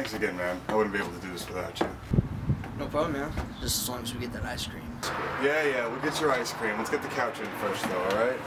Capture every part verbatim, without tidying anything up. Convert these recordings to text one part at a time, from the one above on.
Thanks again, man. I wouldn't be able to do this without you. No problem, man. Just as long as we get that ice cream. Yeah, yeah, we'll get your ice cream. Let's get the couch in first, though, all right?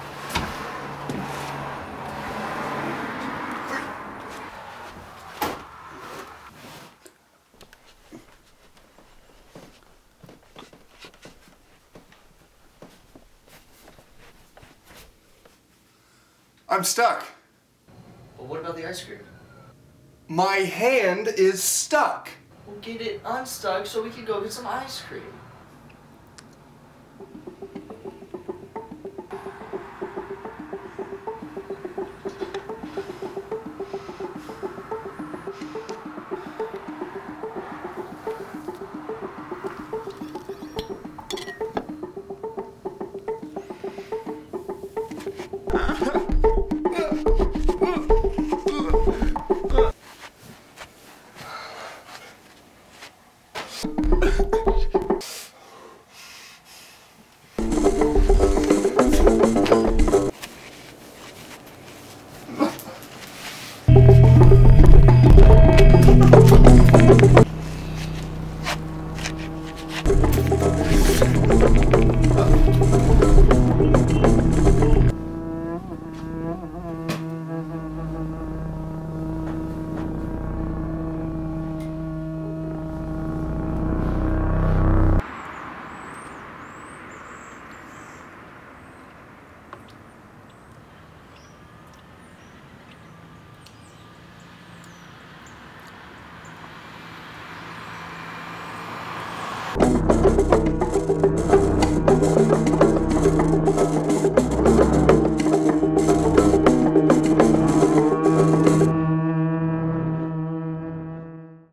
I'm stuck. But what about the ice cream? My hand is stuck. We'll get it unstuck so we can go get some ice cream. You